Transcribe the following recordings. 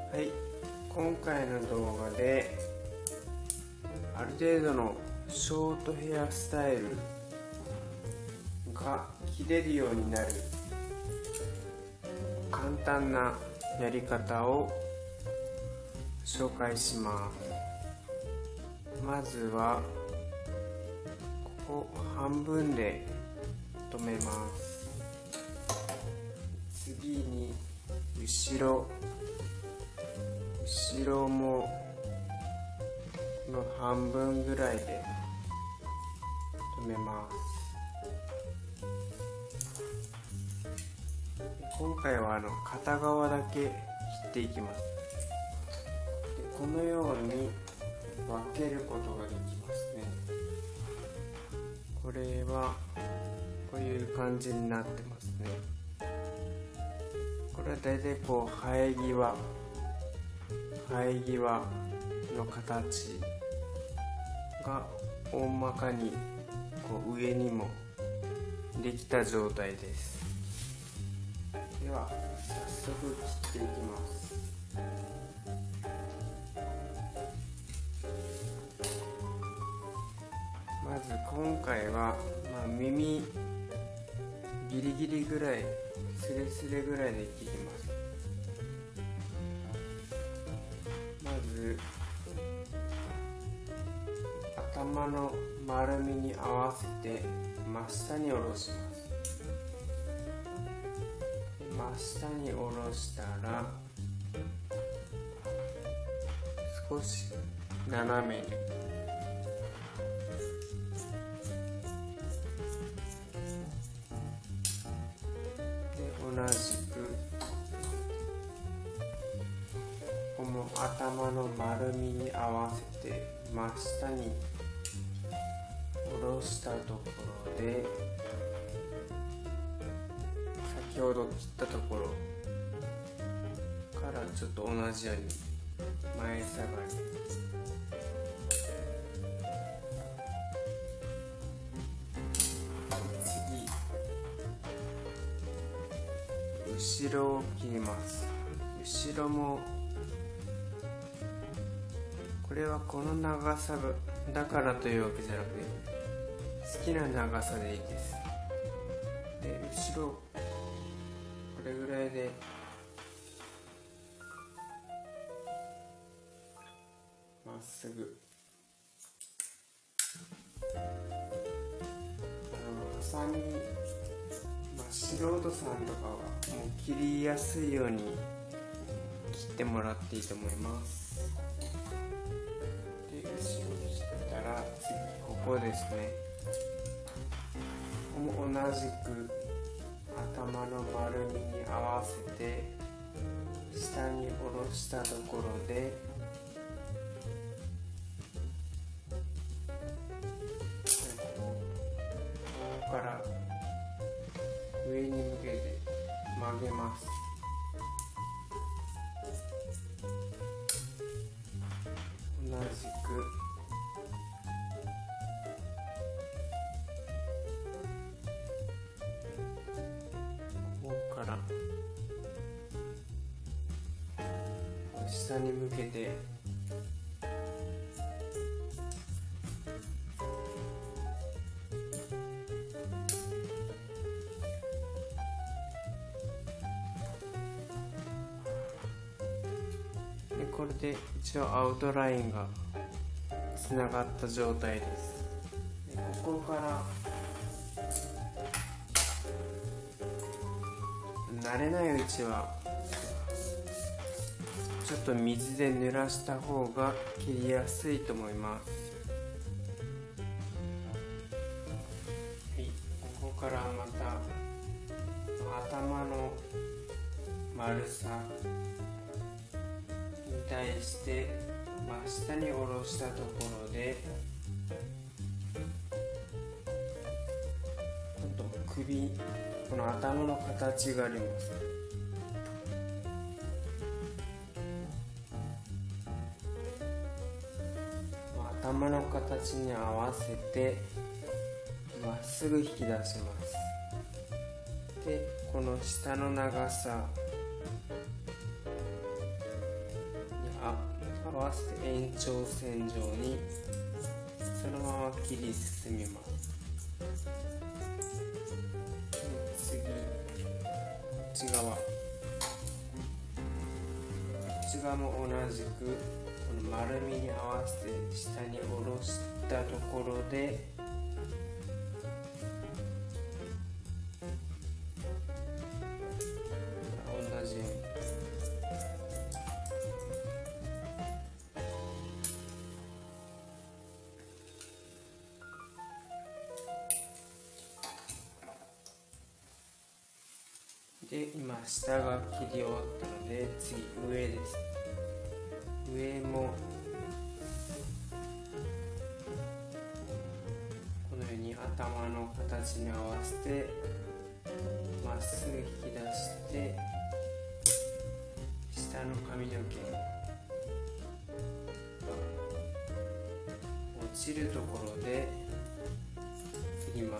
はい、今回の動画である程度のショートヘアスタイルが着れるようになる簡単なやり方を紹介します。まずはここ半分で留めます。次に後ろもこの半分ぐらいで留めます。今回は片側だけ切っていきます。でこのように分けることができますね。これはこういう感じになってますね。これはだいたいこう生え際の形が大まかにこう上にもできた状態です。では早速切っていきます。まず今回は、耳ギリギリぐらいスレスレぐらいで切ります。まず頭の丸みに合わせて真下に下ろします。真下に下ろしたら少し斜めに同じくこの頭の丸みに合わせて真下に下ろしたところで先ほど切ったところからちょっと同じように前下がり後ろを切ります。後ろもこれはこの長さだからというわけじゃなくて好きな長さでいいです。で後ろこれぐらいでまっすぐハサミ素人さんとかはもう切りやすいように切ってもらっていいと思います。で後ろに切ったら次ここですね。ここも同じく頭の丸みに合わせて下に下ろしたところでここから上に向けて曲げます。同じくここから下に向けてこれで一応アウトラインがつながった状態です。でここから慣れないうちはちょっと水で濡らした方が切りやすいと思います。はい、ここからまた頭の丸さに対して真下に下ろしたところで今度首、この頭の形があります。頭の形に合わせてまっすぐ引き出します。でこの下の長さ合わせて延長線上にそのまま切り進みます。次、こっち側も同じくこの丸みに合わせて下に下ろしたところで同じようにで、今下が切り終わったので次上です。上もこのように頭の形に合わせてまっすぐ引き出して下の髪の毛落ちるところで切ります。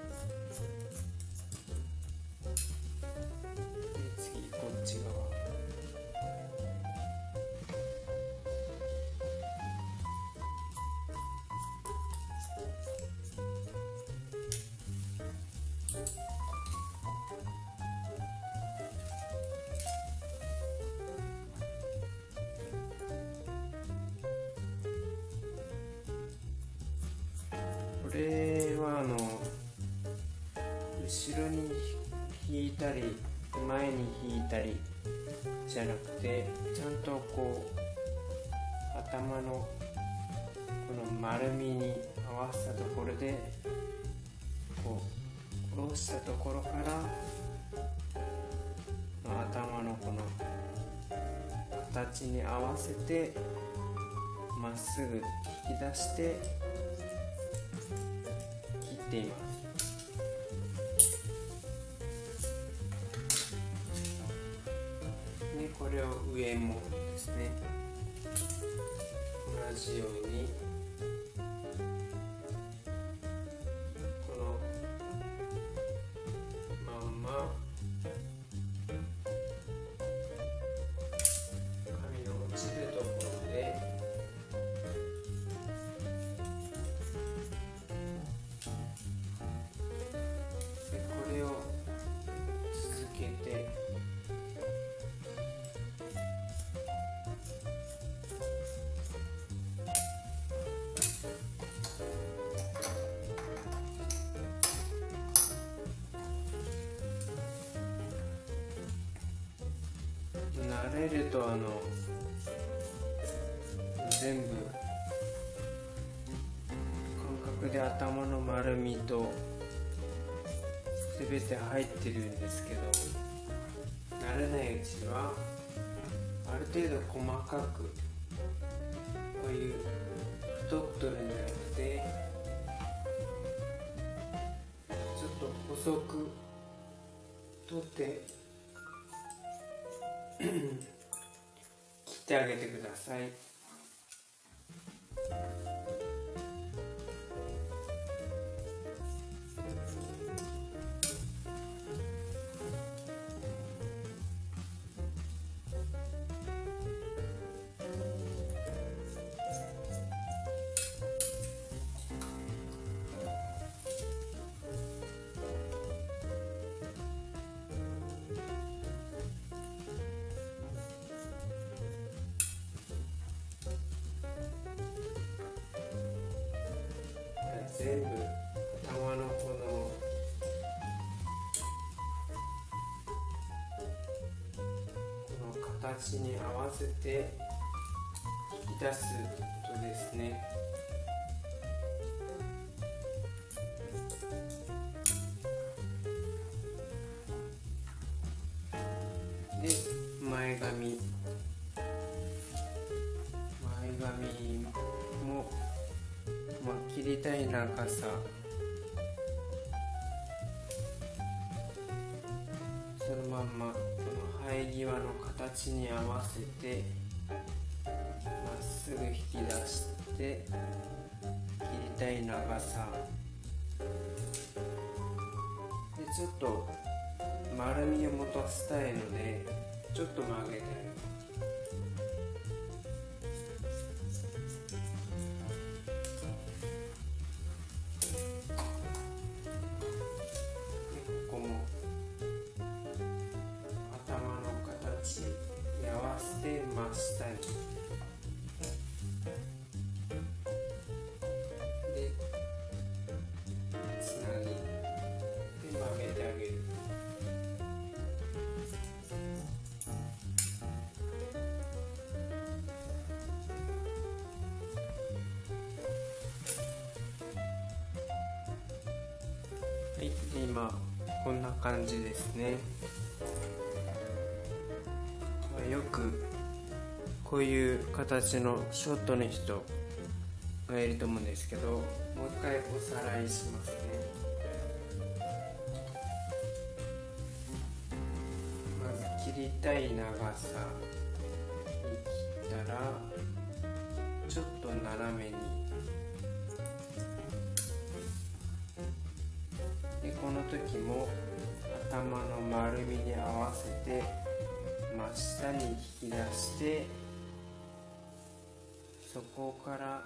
これは後ろに引いたり前に引いたりじゃなくて、ちゃんとこう頭のこの丸みに合わせたところでこう下ろしたところから頭のこの形に合わせてまっすぐ引き出して切っています。でこれを上もですね、同じようにこのまんま髪の落ちるところでこれを続けて慣れると全部感覚で頭の丸みと全て入ってるんですけど、慣れないうちはある程度細かくこういう太く取るんじゃなくてちょっと細く取って切ってあげてください。全部頭のこの形に合わせて引き出すことですね。で前髪も切りたい長さそのまんまこの生え際の形に合わせてまっすぐ引き出して切りたい長さでちょっと丸みを持たせたいのでちょっと曲げてあげます。 真下にでつなぎで曲げてあげる。はい、で今こんな感じですね。よくこういう形のショートの人がいると思うんですけど、もう一回おさらいしますね。まず切りたい長さに切ったらちょっと斜めに、でこの時も頭の丸みに合わせて真下に引き出して、そこから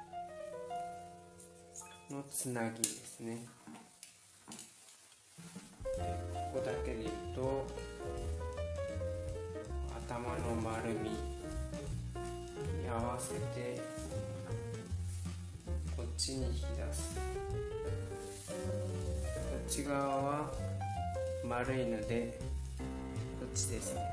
のつなぎですね。でここだけで言うと頭の丸みに合わせてこっちに引き出す。こっち側は丸いのでこっちですね。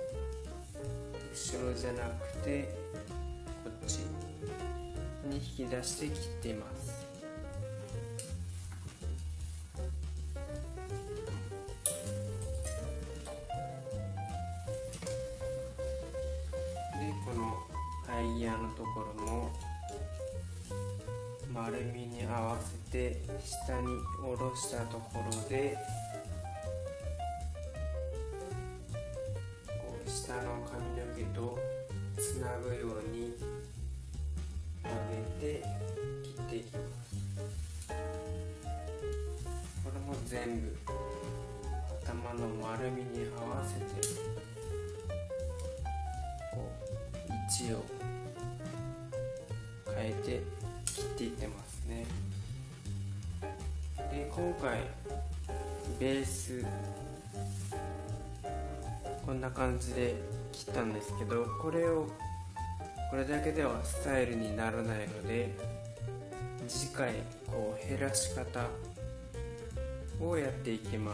後ろじゃなくてこっちに引き出して切っています。でこのアイギアのところも丸みに合わせて下に下ろしたところで下の髪の毛とつなぐように曲げて切っていきます。これも全部頭の丸みに合わせてこう位置を変えて切っていってますね。で今回ベースこんな感じで切ったんですけど、これだけではスタイルにならないので、次回こう減らし方をやっていきます。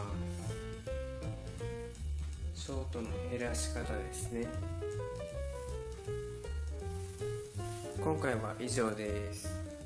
ショートの減らし方ですね。今回は以上です。